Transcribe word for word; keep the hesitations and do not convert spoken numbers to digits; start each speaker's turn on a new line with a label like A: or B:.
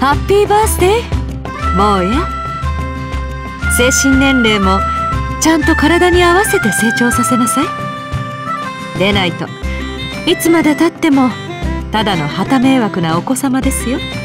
A: ハッピーバースデー坊や。精神年齢もちゃんと体に合わせて成長させなさい。でないといつまでたってもただの旗迷惑なお子様ですよ。